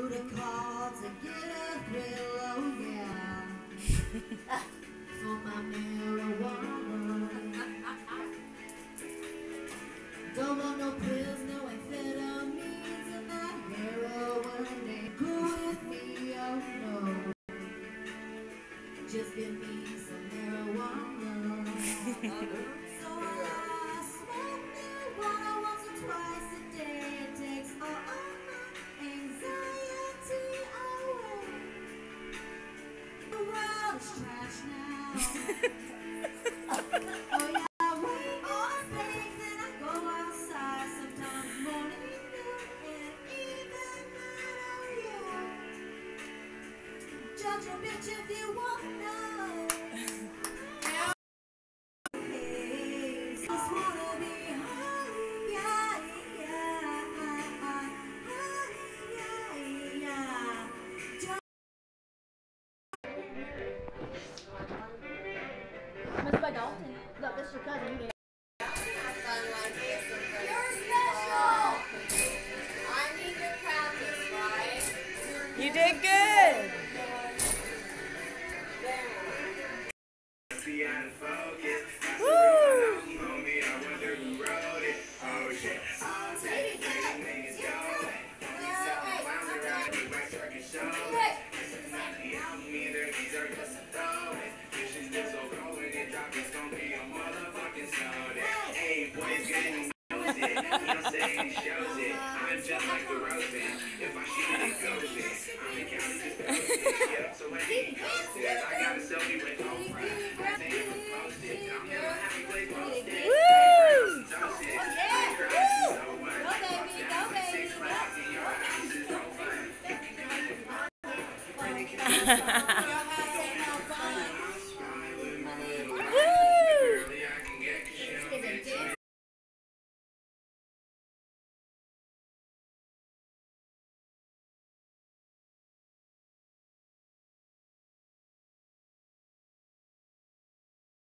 protocol to get a thrill, oh yeah. For my marijuana. Don't want no pills, no amphetamines, and that heroin ain't cool with me, oh no. Just give me some marijuana. So I smoke marijuana once or twice a day. It takes all my anxiety away. The world is trash now. Oh yeah, I wake on things and I go outside. Sometimes morning, noon, and even night, oh yeah. Judge a bitch if you want to know. Just wanna be high, yeah, yeah, yeah. Miss Bud Dalton. Look, this is your cousin. You're special! I need to practice, right? You did good. Woo!